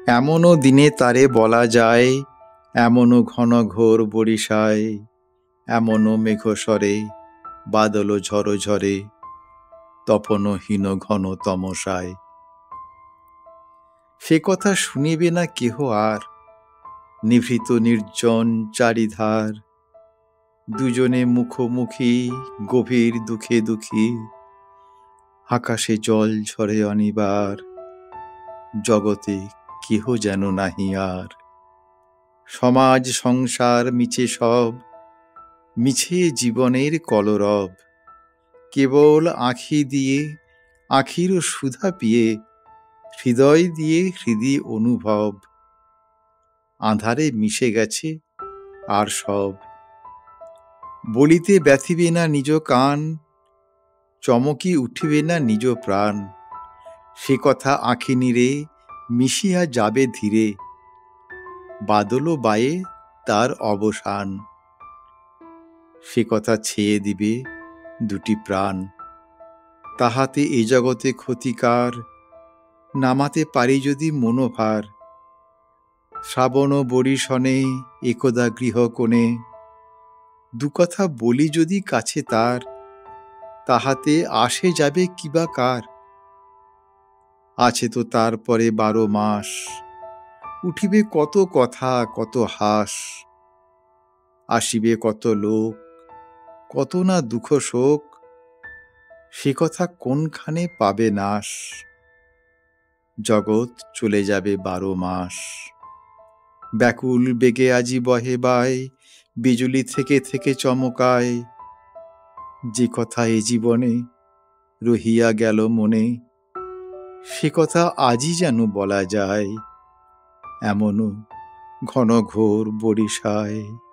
এমনও দিনে তারে বলা যায়, এমনও ঘন ঘোর বরিশায়, এমনও মেঘস্বরে বাদল ঝড় ঝরে, তপনহীন ঘন তমসায়। সে কথা শুনিবে না কেহ আর, নিভৃত নির্জন চারিধার, দুজনে মুখোমুখি গভীর দুঃখে দুঃখী, আকাশে জল ঝরে অনিবার, জগতে কেহ যেন নাহি আর। সমাজ সংসার মিছে সব, মিছে জীবনের কলরব, কেবল আঁখি দিয়ে আঁখির সুধা পিয়ে, হৃদয় দিয়ে হৃদি অনুভব, আঁধারে মিশে গেছে আর সব। বলিতে ব্যথিবে না নিজ কান, চমকি উঠিবে না নিজ প্রাণ, সে কথা আঁখি নীরে মিশিয়া যাবে ধীরে, বাদল বায়ে তার অবসান। সে কথা ছেয়ে দিবে দুটি প্রাণ, তাহাতে এ জগতে ক্ষতিকার, নামাতে পারি যদি মনোভার। শ্রাবণ বরিশনে একদা গৃহকোণে, দু কথা বলি যদি কাছে তার, তাহাতে আসে যাবে কিবা কার। আছে তো তারপরে 12 মাস, উঠিবে কত কথা কত হাস, আসিবে কত লোক কত না দুঃখ শোক, সে কথা কোনখানে পাবে নাশ। জগৎ চলে যাবে 12 মাস। ব্যাকুল বেগে আজি বহে বায়, বিজুলি থেকে থেকে চমকায়, যে কথা এ জীবনে রহিয়া গেল মনে, সে কথা আজই যেন বলা যায়, এমনও ঘন ঘোর বরিশায়।